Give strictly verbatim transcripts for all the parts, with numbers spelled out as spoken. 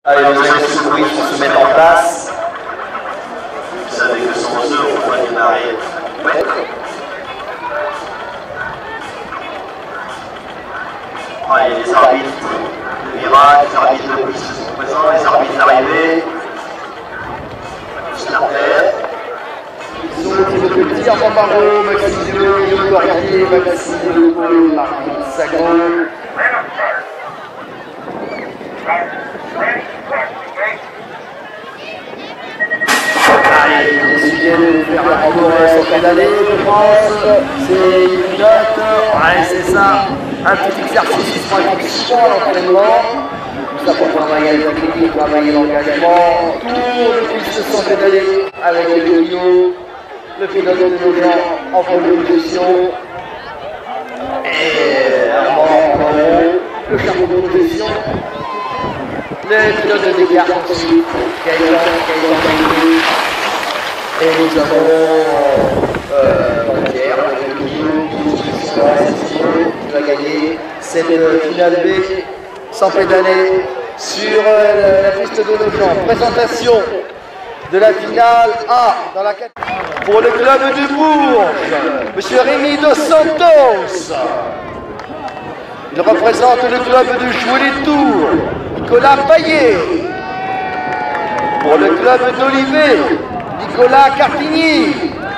Allez, nos amis secouristes se mettent en place. Vous savez que sans eux, on pourrait démarrer. Ouais. Allez, les arbitres de virage, les arbitres de piste sont présents, les arbitres d'arrivée. Starter. Ils ont été de petit Armand Barreau, Maxime Deleu, Guillaume Cordier, Maxime Deleu, Marc Sagon. Allez, ils décident de faire la randonnée sur pédalé, je pense. C'est une pilote. Ouais, c'est ça. Un petit exercice qui sera effectivement à l'entraînement. Tout ça pour travailler la technique, travailler l'engagement. Tour de piste sans pédaler avec le yo-yo. Le pilote de nos gens en première position. Et Armand en haut. Le charbon de position. Le pilote de dégâts ensuite, Gaëtan, Gaëtan Gaëtan. Et nous avons euh, Pierre, qui va gagner cette finale B sans pédaler sur euh, la piste de nos gens. Présentation de la finale A dans la catégorie. Pour le club de Bourges, Monsieur Rémi Dos Santos. Il représente le club de Jouer-les-Tours. Nicolas Payet. Pour le club d'Olivet, Nicolas Cartigny.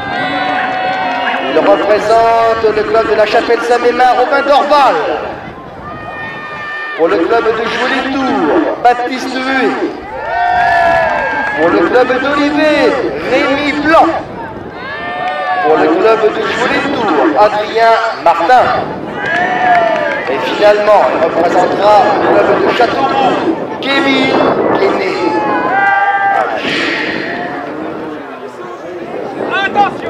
Il représente le club de la Chapelle-Saint-Mémin, Robin Dorval. Pour le club de Jouer-les-Tours, Baptiste Huet. Pour le club d'Olivet, Rémi Blanc. Pour le club de Jouer-les-Tours, Adrien Martin. Et finalement, il représentera le club de Châteauroux, Kevin Guéné. Attention!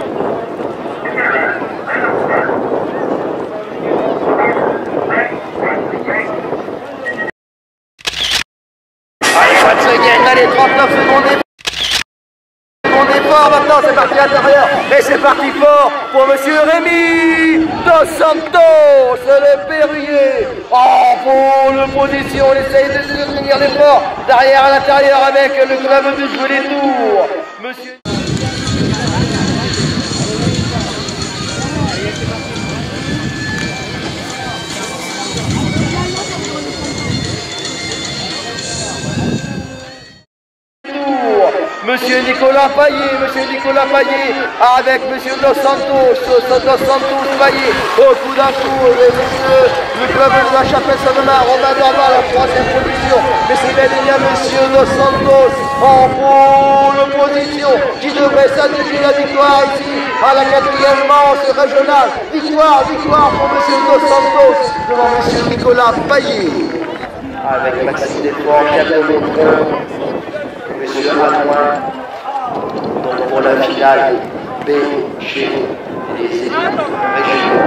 Allez, Schwarzenegger, allez, trente-neuf secondes. Fort maintenant, c'est parti à l'intérieur et c'est parti fort pour Monsieur Rémi Dos Santos, le Perrier. Oh, pour l'opposition, il essaye de tenir l'effort derrière à l'intérieur avec le club de Jouer-les-Tours. Monsieur... Monsieur Nicolas Payet, Monsieur Nicolas Payet, avec Monsieur Dos Santos, Dos Santos Payet, au coup d'un coup, les messieurs, le club de la Chapelle-Saint-Mémin, Robin Dorval en troisième position, mais c'est bel et bien Monsieur Dos Santos en pôle position, qui devrait s'adjuger la victoire ici, à la quatrième manche régionale. Victoire, victoire pour Monsieur Dos Santos, devant Monsieur Nicolas Payet, avec Maxime Desforts, Pierre de Montron, Monsieur Adjoint, donc pour la finale B chez les équipes régionaux.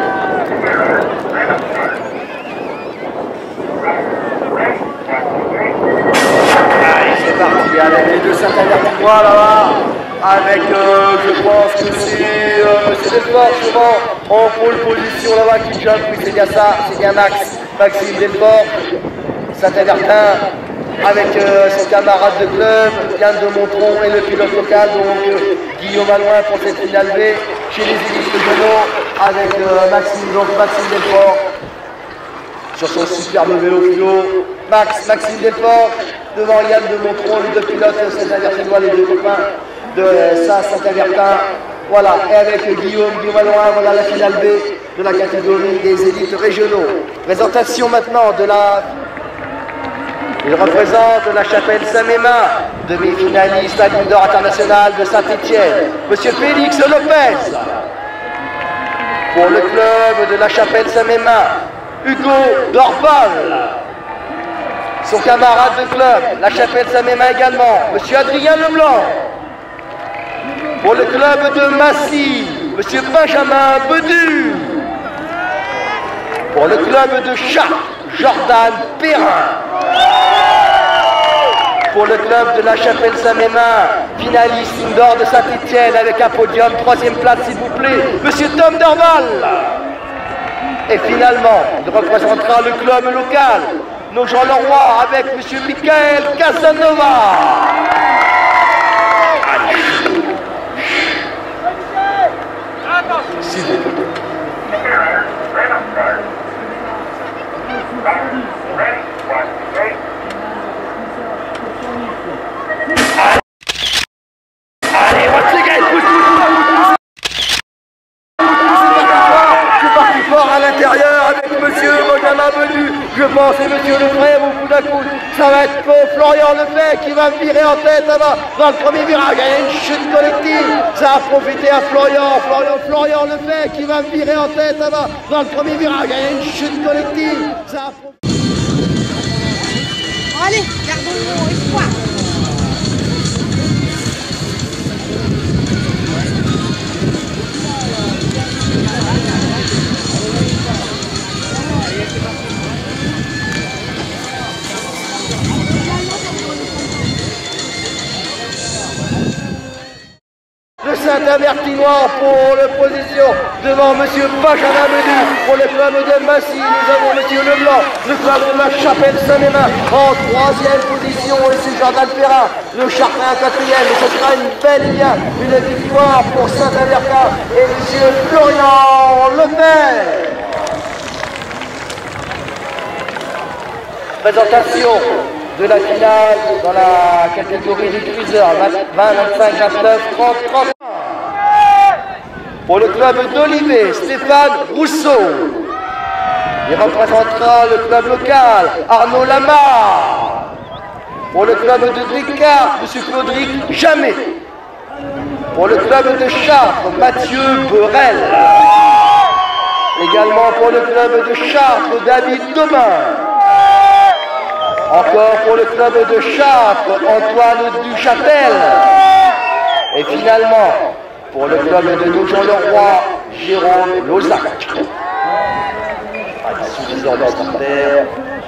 Allez, c'est parti avec les deux Saint-Avertinois là-bas. Avec, euh, je pense que c'est euh, Monsieur Delfort souvent en pôle position là-bas qui jump. Oui, c'est bien ça, c'est bien Max, Maxime Delfort, Saint-Avertin. Avec euh, son camarade de club, Yann de Montron et le pilote local, donc euh, Guillaume Alouin pour cette finale B chez les élites régionaux, avec euh, Maxime, donc Maxime Delfort sur son superbe vélo fluo. Max, Maxime Delfort devant Yann de Montron, les deux pilotes Saint-Avertinois, les deux copains de euh, Saint-Avertin. Voilà, et avec Guillaume, Guillaume Alouin, voilà la finale B de la catégorie des élites régionaux. Présentation maintenant de la... Il représente la Chapelle-Saint-Mémin, demi-finaliste à l'Indoor International de Saint-Étienne, Monsieur Félix Lopez. Pour le club de la Chapelle-Saint-Mémin, Hugo Dorval. Son camarade de club, la Chapelle-Saint-Mémin également, Monsieur Adrien Leblanc. Pour le club de Massy, Monsieur Benjamin Bedu. Pour le club de Chartres, Jordan Perrin. Pour le club de la Chapelle-Saint-Mémin, finaliste indoor de Saint-Étienne avec un podium, troisième place s'il vous plaît, Monsieur Tom Dorval. Et finalement, il représentera le club local Nogent-le-Roi avec M. Michael Casanova. S'il vous plaît. Allez, what's the game? C'est parti fort à l'intérieur avec Monsieur Modana Menu. Je pense et Monsieur Lefebvre au bout d'un coup. Ça va être Florian Lefebvre qui va virer en tête là-bas dans le premier virage. Il y a une chute collective. Ça a profité à Florian. Florian, Florian Lefebvre qui va virer en tête là-bas dans le premier virage. Il y a une chute collective. Ça a profité... Allez, gardons espoir. Le Saint-Avertinois pour l'opposition devant M. Benjamin Menu. Pour le club de Massy, nous avons M. Leblanc, le club de la Chapelle-Saint-Mémin en troisième position et c'est Jordan Perrin, le Chartrain quatrième. Et ce sera une belle lien, une victoire pour Saint-Avertin et M. Florian Lefebvre. Présentation de la finale dans la catégorie du cruiser, vingt, vingt-cinq, vingt-neuf, trente, trente. Pour le club d'Olivet, Stéphane Rousseau. Il représentera le club local, Arnaud Lamar. Pour le club de Descartes, M. Claudric Jamais. Pour le club de Chartres, Mathieu Borel. Également pour le club de Chartres, David Domain. Encore pour le club de Chartres, Antoine Duchâtel. Et finalement, pour le club de Nogent-le-Roi, Jérôme Lozac. Ah, suffisant de supporters.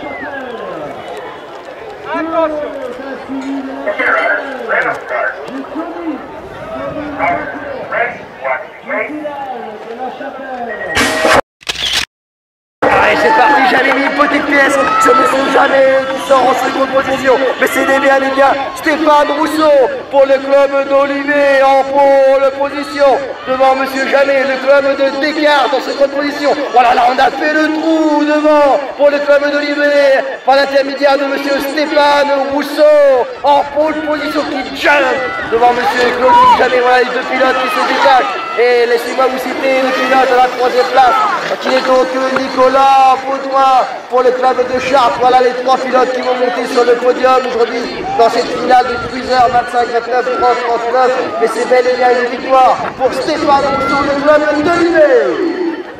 Allez, c'est parti, j'avais mis une petite pièce sur M. Janet qui sort en seconde position. Mais c'est bien les gars, Stéphane Rousseau pour le club d'Olivet en pole position. Devant M. Janet, le club de Descartes en seconde position. Voilà, là on a fait le trou devant pour le club d'Olivet par l'intermédiaire de M. Stéphane Rousseau en pole position qui jump devant M. Claude Janet. Voilà les deux pilotes qui se détachent. Et laissez-moi vous citer le pilote à la troisième place qui est donc Nicolas Baudouin pour le club de Chartres. Voilà les trois pilotes qui vont monter sur le podium aujourd'hui dans cette finale de cruiser vingt-cinq, vingt-neuf, trente, trente-neuf. Mais c'est bel et bien une victoire pour Stéphane Rousseau, le club d'Olivet.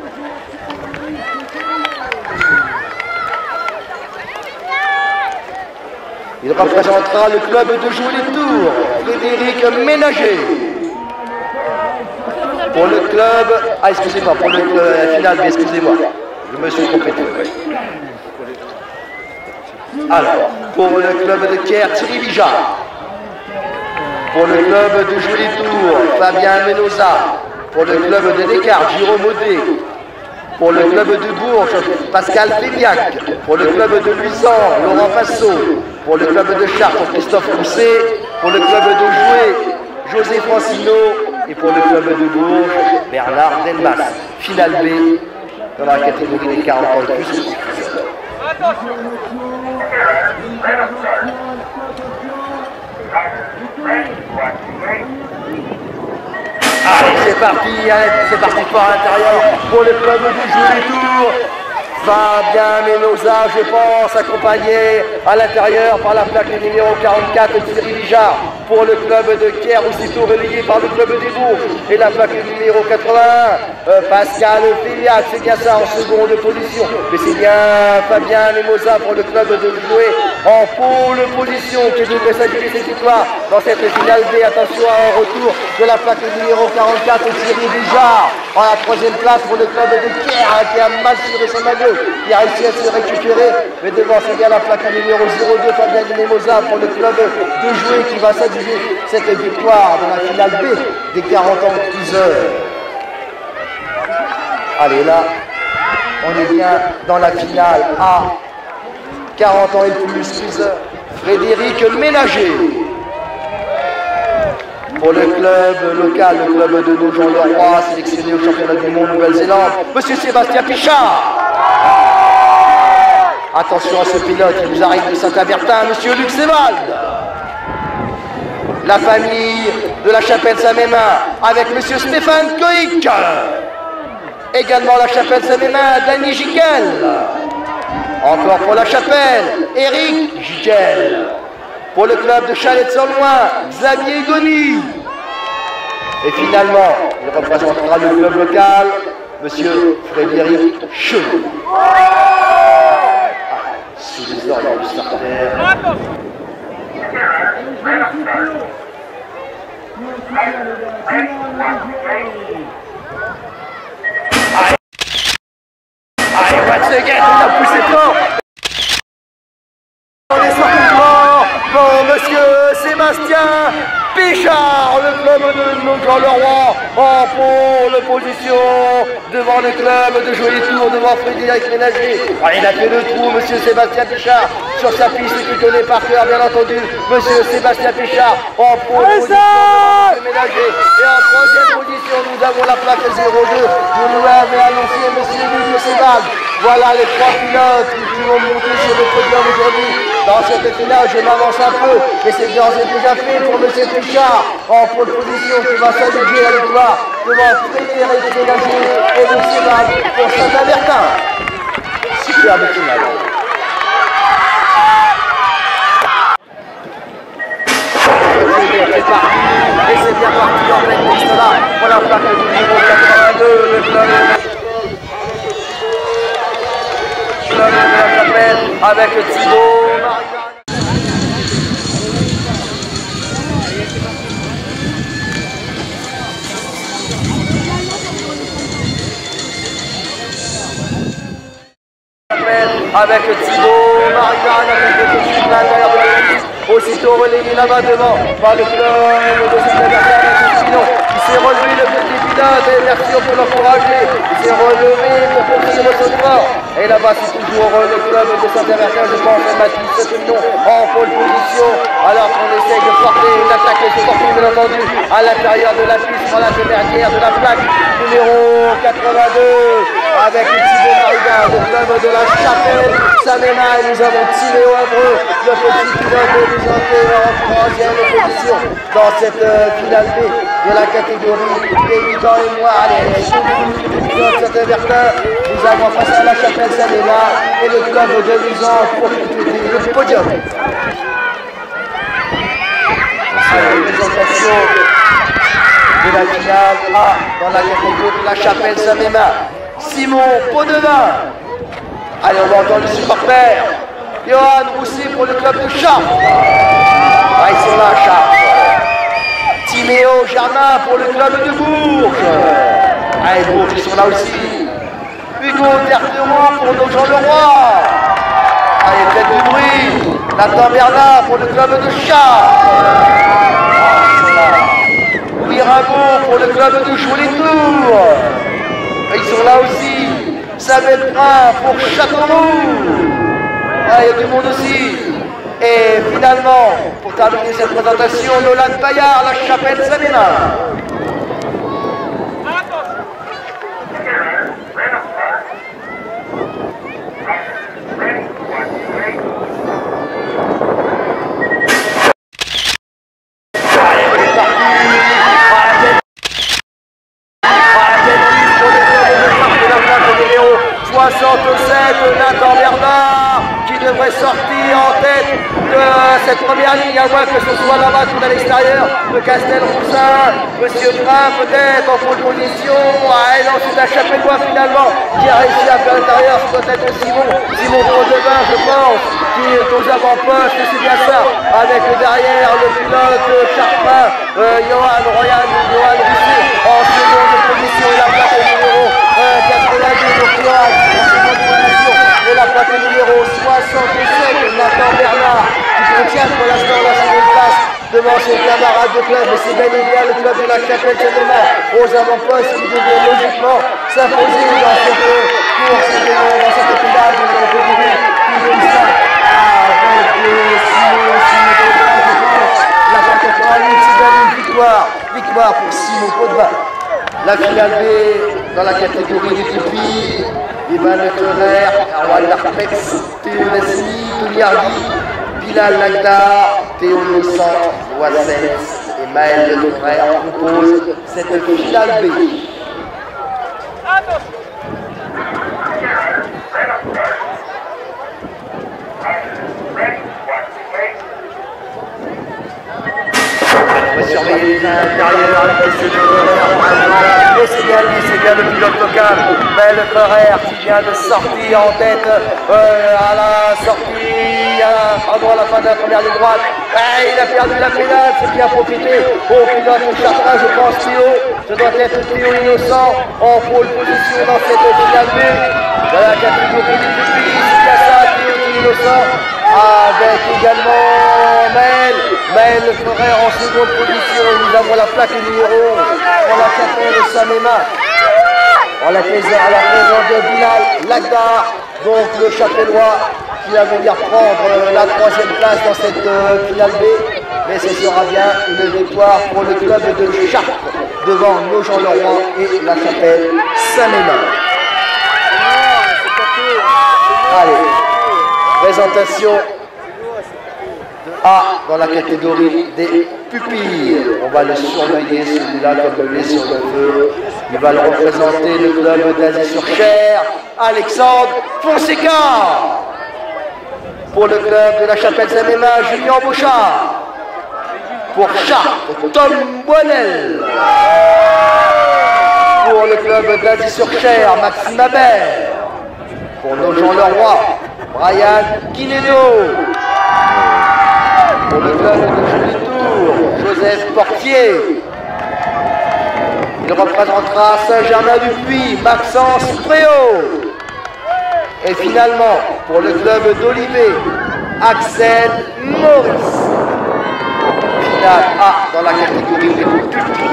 Il représentera le club de Jouy-les-Tours, Frédéric Ménager. Pour le club, ah excusez-moi, pour le euh, final, mais excusez-moi, je me suis trompé. Alors, pour le club de Caire, Thierry Bijard. Pour le club de Jouy-les-Tours, Fabien Menosa. Pour le club de Descartes, Jérôme Audet. Pour le club de Bourges, Pascal Fébiac. Pour le club de Luisan, Laurent Passot. Pour le club de Chartres, Christophe Rousset. Pour le club de Joué, José Francino. Et pour le club de Bourges, Bernard Delmas. Finale B dans la catégorie des quarante ans de plus. Allez, c'est parti, c'est parti pour l'intérieur pour le club de Jouy-les-Tours. Fabien Menosa, je pense, accompagné à l'intérieur par la plaque numéro quarante-quatre de Thierry Bijard. Pour le club de Caire, aussitôt relayé par le club des Bourges. Et la plaque numéro quatre-vingt-un, euh, Pascal Féliac, c'est bien ça en seconde position. Mais c'est bien Fabien Menosa pour le club de Joué en pole position qui devrait s'agiter cette victoire dans cette finale B. Attention à un retour de la plaque numéro quarante-quatre de Thierry Bijard. En la troisième place pour le club de Caire hein, qui a mal tiré son maillot, qui a réussi à se récupérer. Mais devant, c'est bien la plaque numéro zéro deux, Fabien Menosa pour le club de Joué qui va s'adjuger cette victoire dans la finale B des quarante ans de cruiser. Allez, là, on est bien dans la finale A quarante ans et plus, Frédéric Ménager. Pour le club local, le club de Nogent-le-Roi, sélectionné au championnat du monde Nouvelle-Zélande, Monsieur Sébastien Pichard. Attention à ce pilote, il nous arrive de Saint-Abertin, Monsieur Luc Sévald. La famille de la Chapelle-Saint-Mémin avec Monsieur Stéphane Coïc. Également la Chapelle-Saint-Mémin, Danny Giquel. Encore pour la Chapelle, Éric Giquel. Pour le club de Chalette-sur-Loing, Xavier Goni. Et finalement, il représentera le club local, Monsieur Frédéric Cheveux. Sous les ordres du starter. Allez, once again, on a poussé fort. On est sorti fort pour Monsieur Sébastien Pichard, le club de Nogent-le-Roi en pôle position devant le club de Joli Tour, devant Frédéric Ménager. Il a fait le trou, Monsieur Sébastien Pichard, sur sa piste qui connaît par cœur, bien entendu, Monsieur Sébastien Pichard en pôle position, Ménager. Et en troisième position, nous avons la plaque zéro deux. Vous nous l'avez annoncé, Monsieur Luc Sévald. Voilà les trois pilotes qui vont monter sur le podium aujourd'hui. Dans cette finale, je m'avance un peu, mais c'est bien déjà fait pour Monsieur Pichard en pole position qui va s'adjuger la victoire devant Frédéric Ménager et Luc Sévald pour Saint-Abertin. Superbe finale. C'est parti, et c'est bien parti en pleine piste là. Voilà la plaque du numéro quatre-vingt-deux, le club de la Chapelle avec Thibaut. Avec Thibaut, Marianne, avec le petit à l'intérieur de la piste, aussitôt relayé là-bas devant par le club de Saint-Abertin avec Sinon. Il s'est relevé le petit pilote et merci pour l'encourager. Il s'est relevé pour poursuivre son sport. Et là-bas c'est toujours le club de Saint-Abertin, je pense, Mathis Sepignon en pole position. Alors qu'on essaye de porter une attaque sportive, bien entendu, à l'intérieur de la piste, dans la dernière de la plaque numéro quatre-vingt-deux. Avec le Thibaut Marigan, le club de la Chapelle Saint-Mémin, et nous avons Timéo Abreu, le petit pilote présenté en troisième position dans cette euh, finale B de la catégorie dix-huit ans et moins. Allez, les pilotes Saint-Abertin, nous avons face à la Chapelle Saint-Mémin et le club de Lusan pour le podium. C'est la présentation de la finale A dans la catégorie de la Chapelle Saint-Mémin. Simon Potvin. Allez, on va entendre les supporters. Johan Roussy pour le club de Chartres. Ah, ils sont là, Chartres. Timéo Germain pour le club de Bourges. Allez, Bourges, ils sont là aussi. Hugo Tertereau pour Nogent-le-Roi. Allez, faites du bruit. Nathan Bernard pour le club de Chartres. Ah, ils sont là. Louis Rimbaud pour le club de Joli Tour. Ils sont là aussi. Samuel Prin pour Châteauroux. Ah, il y a du monde aussi. Et finalement, pour terminer cette présentation, Nolan Paillard, la Chapelle Saint-Mémin. soixante-sept, Nathan Bernard qui devrait sortir en tête de cette première ligne, à moins que ce soit là-bas tout à l'extérieur de Castelroussin. Monsieur Brun peut-être en pole position. Ah, et non, c'est un Chapellois finalement qui a réussi à faire l'intérieur. Ce doit être Simon, Simon Potvin, je pense, qui est aux avant-postes, c'est bien ça, avec derrière le pilote chartrain, euh, Johan Royan, Johan Roussy en seconde position, et la plaque numéro euh, quatre-vingt-deux, donc Johan en seconde position, et la plaque numéro soixante-sept, Nathan Bernard, qui contient pour l'instant la seconde place devant ses camarades de club, et c'est bel et bien le club de la Chapelle Saint-Mémin aux avant-postes qui devrait logiquement s'imposer dans cette course, dans cette finale de la catégorie. Simon, Simon, la quatre-vingt-huit, c'est bien une victoire. Victoire pour Simon Potvin. La finale B dans la catégorie des pupilles. Ivan Leclerc, Arwan Larpex, Théo Leslie, Tony Hardy, Bilal Lagdar, Théo Innocent, Loisset et Maël Leclerc composent cette finale B. On va surveiller les intérieurs avec les et c'est bien lui, c'est bien le pilote local, Maël Leclerc qui vient de sortir en tête euh, à la sortie, à, pardon, à la fin de la première ligne droite. Ah, il a perdu la pédale, c'est bien profité au pilote au Chartrain, je pense Théo, ce doit être Théo Innocent en pole position dans cette finale B de la catégorie du public, c'est bien ça, Théo Innocent, avec également Maël, Maël Leclerc en seconde position, nous avons la plaque numéro onze pour la chapelle Saint-Mémin. En la à la présence de Bilal Lagdar, donc le chapellois qui va venir prendre la troisième place dans cette euh, finale B. Mais ce sera bien une victoire pour le club de Chartres devant Nogent-le-Roi et la chapelle Saint-Mémin. Allez, présentation A dans la catégorie des pupilles. On va le surveiller celui-là comme il est sur le feu. Il va le représenter le club d'Azy-sur-Cher, Alexandre Fonseca. Pour le club de la chapelle Saint-Mémin, Julien Bouchard. Pour Chartres, Tom Boinel. Pour le club d'Azy-sur-Cher, Maxime Habert. Pour Nogent-le-Roi, Brian Guinéno. Pour le club de Joli-Tour, Joseph Portier. Il représentera Saint-Germain-du-Puy, Maxence Préau. Et finalement, pour le club d'Olivet, Axel Maurice. Finale A dans la catégorie des pupilles.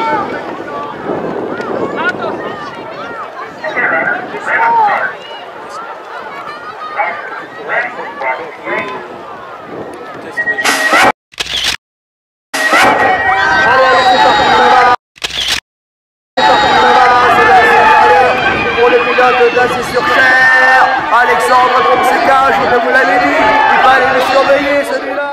d'Azy-sur-Cher, Alexandre Fonseca, je vous l'avais dit, il fallait le surveiller celui-là.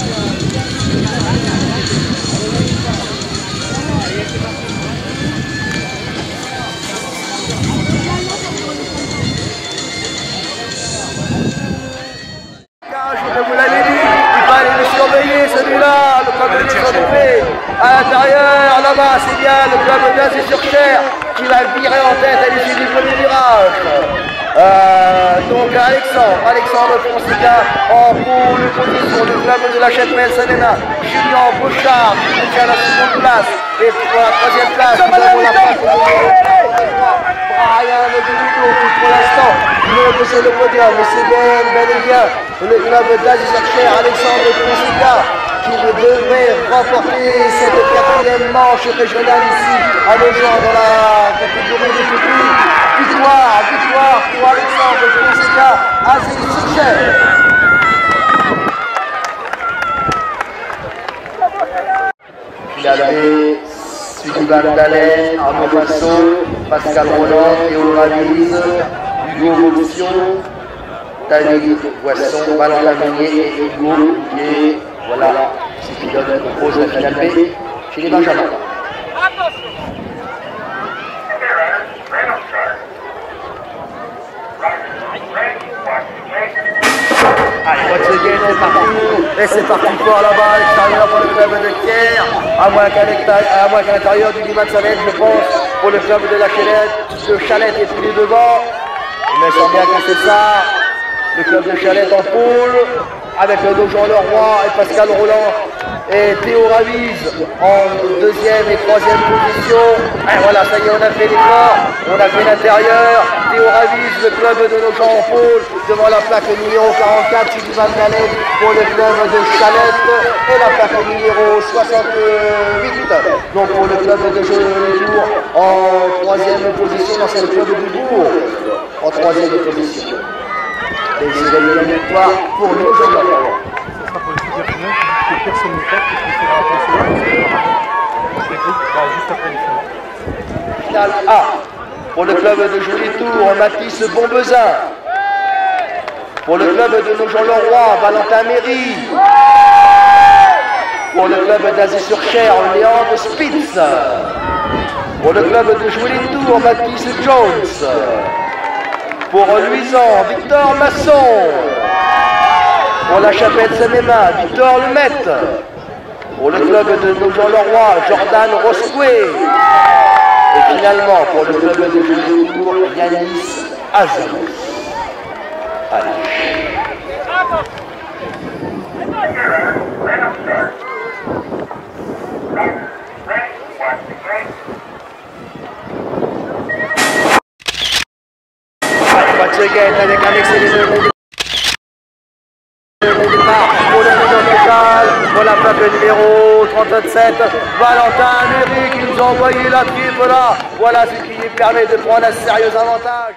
Je vous l'avais dit, il fallait le surveiller celui-là, le club de l'Étranger. À l'intérieur, là-bas, c'est bien le club d'Azy-sur-Cher qui va virer en tête à l'issue du premier virage. Euh, donc Alexandre, Alexandre Fonseca en pole position du club de la chapelle Saint-Mémin. Julien Bouchard qui tient la seconde place. Et pour la troisième place, nous avons la place de Brian Guinéno qui pour l'instant ne possède le podium. Mais c'est bien, bel et bien le club d'Azy-sur-Cher, Alexandre Fonseca, qui devrait remporter cette quatrième manche régionale ici à Nogent dans la catégorie des pupilles. Victoire, victoire pour Alexandre Fonseca, Azy-sur-Cher. Finale B, Sullivan Dalen, Arnaud Passot, Pascal Roland, Théo Ravise, Hugo Vauxion, David Boisson, Valentin Meunier et Hugo Bouquet. Voilà, ces pilotes composent la finale B chez les Benjamins. Allez, once again, c'est parti. Et c'est parti pour là-bas, à l'extérieur pour le club de Thiers. À moins qu'à l'intérieur du Liman Salette, je pense, pour le club de la Chalette, de Chalette est tous les devant. Il me semble bien que c'est ça. Le club de Chalette en poule, avec le Nogent-le-Roi et Pascal Roland et Théo Ravise en deuxième et troisième position. Et voilà, ça y est, on a fait les corps, on a fait l'intérieur. Théo Ravise, le club de Nogent en pôle, devant la plaque numéro quarante-quatre, Sylvain Gallet pour le club de Chalette et la plaque numéro soixante-huit, donc pour le club de Joli-Tour en troisième position dans ce club du Bourg, en troisième position. Et c'est une victoire pour Nogent-le-Roi. finale, que personne ne tape, qu'il faudra appeler cela, juste après les finales. Finale A. Pour le club de Joli-Tour, Mathis Bombezin. Pour le club de Nogent-le-Roi, Valentin Méry. Pour le club d'Azay-sur-Cher, Léandre Spitz. Pour le club de Joli-Tour, Mathis Jones. Pour Luisan, Victor Masson. Pour la Chapelle-Saint-Mémin, Victor Lemette. Pour le club de Nogent-le-Roi, Jordan Rosquet. Et finalement, pour le club de Joli-Tour, Yanis Azou. Allez. Mathieu-Guette avec un excellent départ pour le numéro total, pour la plaque numéro trente-sept, Valentin Méry qui nous a envoyé la triple là. Voilà ce qui lui permet de prendre un sérieux avantage.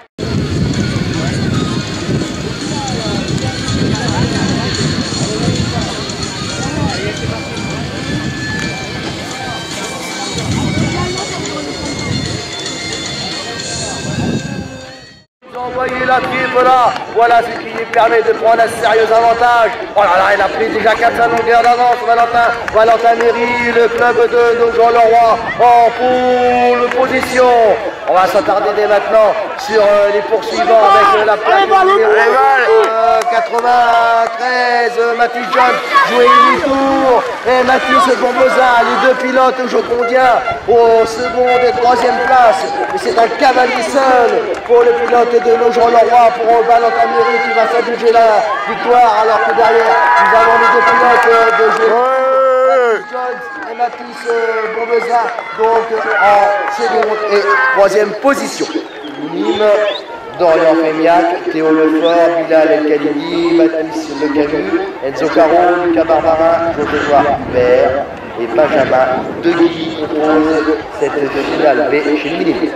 Envoyé la triple là, voilà ce qui lui permet de prendre un sérieux avantage. Oh là là, il a pris déjà quatre longueurs d'avance, Valentin, Valentin Méry, le club de Nogent-le-Roi en pole position. On va s'attarder dès maintenant sur euh, les poursuivants avec euh, la plaque numéro euh, quatre-vingt-treize, Mathis Jones, joué une tour, et Mathis Bombezin, les deux pilotes jocondiens au second et troisième place. Et c'est un cavalier seul pour le pilote de Nogent-le-Roi, pour Valentin Méry qui va s'adjuger la victoire, alors que derrière nous avons les deux pilotes de jeu. Jones et Mathis Bombezin donc en seconde et troisième position. Nîmes, Dorian Fémiac, Théo Lefort, Bilal El Khalidi, Mathis Le Camus, Enzo Caro, Lucas Barbarin, Joshua Vert et Benjamin Deguy composent cette finale B chez le Nîmes.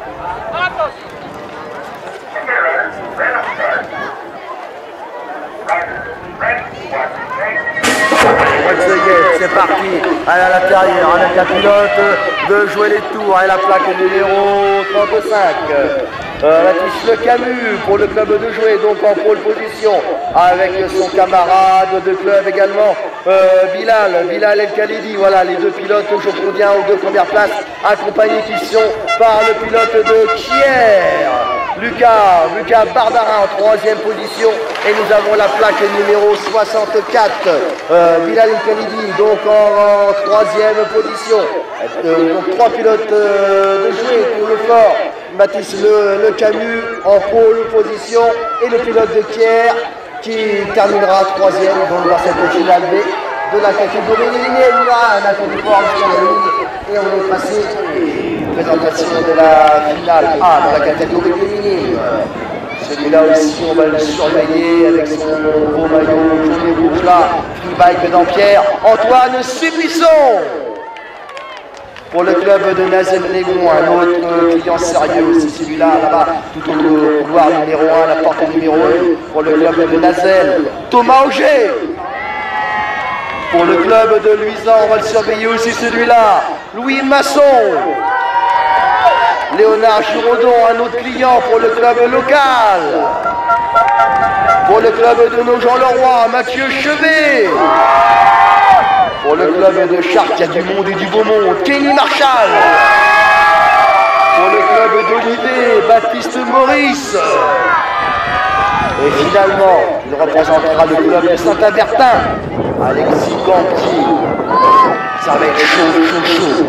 C'est parti à l'intérieur avec la pilote de jouer les tours et la plaque numéro trente-cinq. Euh, Mathis Le Camus pour le club de jouer, donc en pole position avec son camarade de club également, euh, Bilal, Bilal El Khalidi. Voilà les deux pilotes jocondiens aux deux premières places, accompagnés qui sont par le pilote de Kier, Lucas, Lucas Barbarin en troisième position, et nous avons la plaque numéro soixante-quatre, euh, Bilal El Khalidi donc en, en troisième position. Euh, donc trois pilotes euh, de jouer pour le fort, Mathis le, le Camus en pole position et le pilote de Kier qui terminera troisième dans cette finale B de la catégorie féminine. On a fait du fort jusqu'à la ligne et on est passé présentation de la finale A dans la catégorie féminine. Celui-là aussi, on va le surveiller avec son beau maillot jaune et rouge là. Free bike d'Ampierre, Antoine Subisson. Pour le club de Nazel-Légon, un autre client sérieux aussi, celui-là, là-bas, tout au couloir numéro un, la porte numéro un. Pour le club de Nazel, Thomas Auger. Pour le club de Luisan, on va le surveiller aussi celui-là, Louis Masson. Léonard Giraudon, un autre client pour le club local. Pour le club de Nogent-le-Roi, Mathieu Chevet. Pour le club de Chartres, il y a du monde et du beau monde, Kenny Marshall. Pour le club d'Olivet, Baptiste Maurice. Et finalement, il représentera le club de Saint-Avertin, Alexis Gantier. Ça va être chaud, chaud, chaud.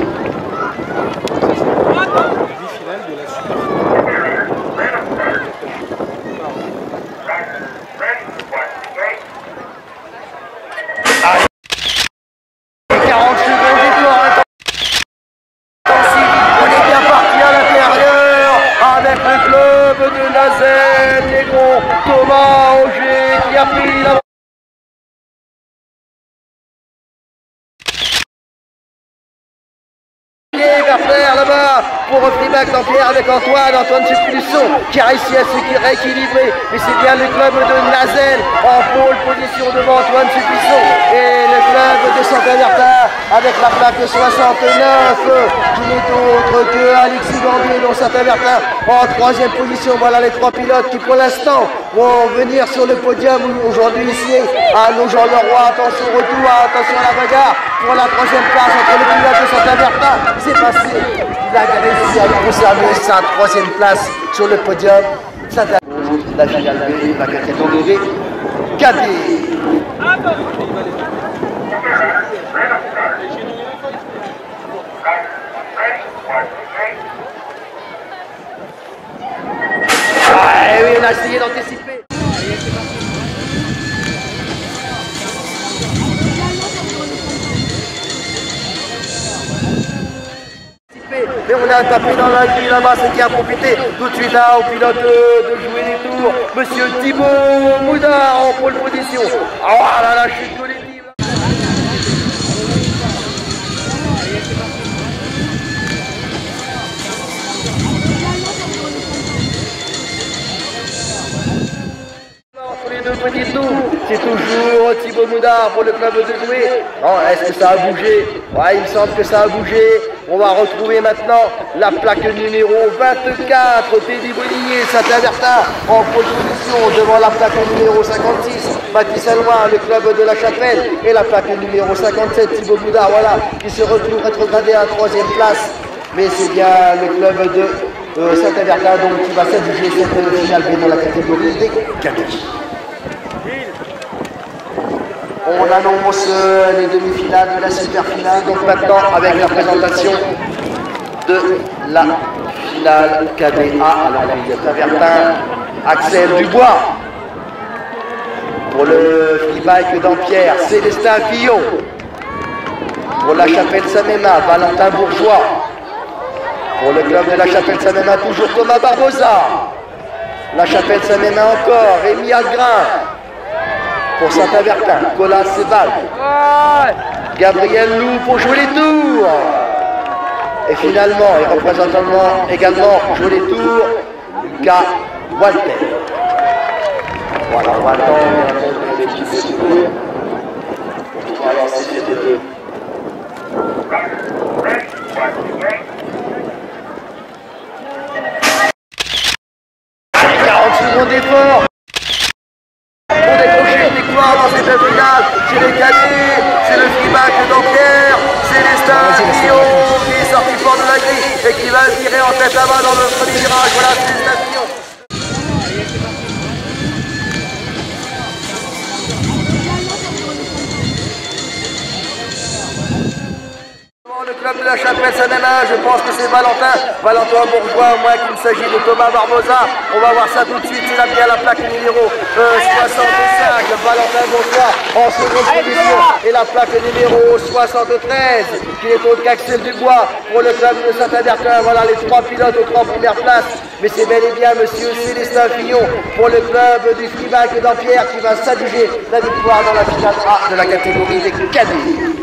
Nazel-Légon, Thomas Auger qui a pris la... Vers là-bas, pour Fribac d'Ampierre avec Antoine, Antoine Suppulson qui a réussi à se rééquilibrer. Mais c'est bien le club de Nazel en pôle position devant Antoine Suppulson. Et le club de Saint-Avertin avec la plaque soixante-neuf qui n'est autre que Alexis Gambier dans Saint-Avertin en troisième position. Voilà les trois pilotes qui pour l'instant vont venir sur le podium aujourd'hui ici à Nogent-le-Roi. Attention au retour, attention à la bagarre pour la troisième place entre le pilote de Saint-Avertin. C'est passé, il a réussi à conserver sa troisième place sur le podium. Saint-Avertin, la finale B, la catégorie cadet. Ah, et oui, on a essayé d'anticiper. Mais on a tapé dans la grille là-bas, ce qui a profité tout de suite là au pilote de, de jouer les tours. Monsieur Thibaut Moudard en pole position. Ah là là, chute collective. C'est toujours Thibaut Moudard pour le club de jouer. Est-ce que ça a bougé? Ouais, il me semble que ça a bougé. On va retrouver maintenant la plaque numéro vingt-quatre, Teddy Bonnier, Saint-Avertin en position devant la plaque numéro cinquante-six, Mathis Saint-Loin, le club de la Chapelle, et la plaque numéro cinquante-sept, Thibaut Moudard, voilà, qui se retrouve rétrogradé à la troisième place. Mais c'est bien le club de euh, Saint-Avertin donc qui va s'adjuger cette finale B dans la catégorie des cadets. On annonce les demi-finales de la super-finale, donc maintenant avec la présentation de la finale cadet A. Alors il y a Saint-Avertin, Axel Dubois. Pour le free-bike d'Ampierre, Célestin Fillon. Pour la Chapelle-Saint-Mémin, Valentin Bourgeois. Pour le club de la Chapelle-Saint-Mémin, toujours Thomas Barbosa. La Chapelle-Saint-Mémin encore, Rémi Algrin. Pour Saint-Avertin, Colas Sebald. Gabriel Lou pour jouer les tours. Et finalement, il représente également pour jouer les tours, Lucas Walter. Voilà, on va attendre les petits secours. On va lancer les deux. quarante secondes d'effort. On décroche une victoire dans cette finale. C'est les cadets, c'est le free-bike d'Ampierre, Célestin Fillon qui est sorti fort de la grille et qui va tirer en tête là-bas dans le premier virage. Voilà, Célestin Fillon. Le club de la Chapelle-Saint-Mémin, je pense que c'est Valentin, Valentin Bourgeois, au moins qu'il s'agit de Thomas Barbosa. On va voir ça tout de suite, il a bien la plaque numéro euh, soixante-cinq, Valentin Bourgeois en seconde position. Et la plaque numéro soixante-treize, qui est autre qu'Axel Dubois pour le club de Saint-Avertin. Voilà les trois pilotes aux trois premières places. Mais c'est bel et bien monsieur Célestin Fillon pour le club du free-bike d'Ampierre qui va s'adjuger la victoire dans la finale A de la catégorie des cadets.